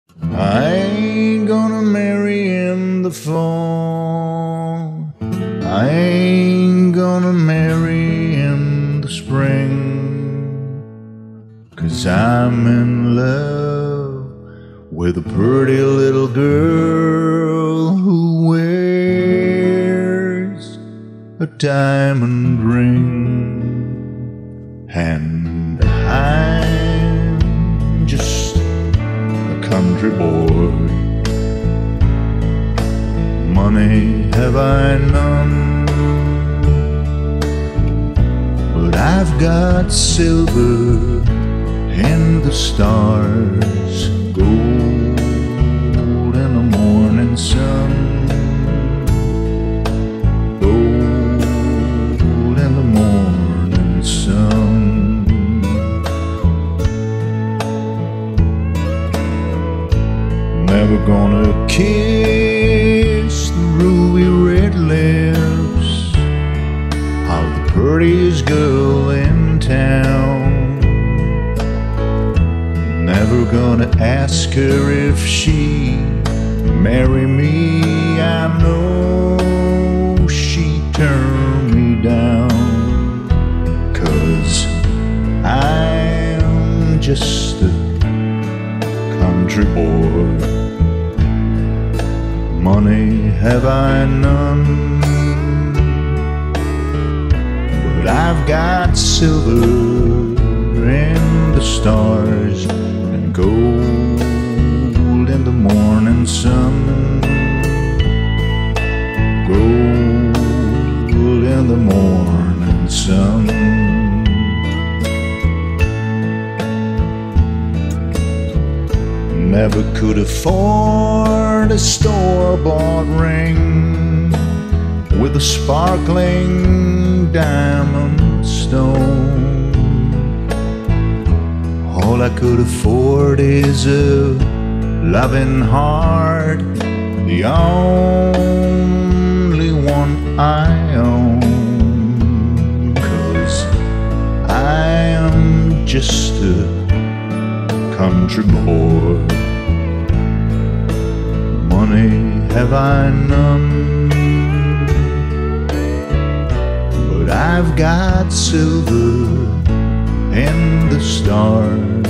I ain't gonna marry in the fall. I ain't gonna marry in the spring, 'cause I'm in love with a pretty little girl who wears a diamond ring. And I'm just a country boy. Money have I none, but I've got silver and the stars, gold in the morning sun, gold in the morning sun. Never gonna kiss the ruby red lips of the prettiest girl in town. Never gonna ask her if she'd marry me. I know she'd turn me down, 'cause I'm just a country boy. Money have I none, but I've got silver and the stars, and gold in the morning sun, gold in the morning sun. Never could afford a store-bought ring with a sparkling diamond stone. All I could afford is a loving heart, the only one I own, 'cause I am just a country boy. Money have I none, but I've got silver and the stars,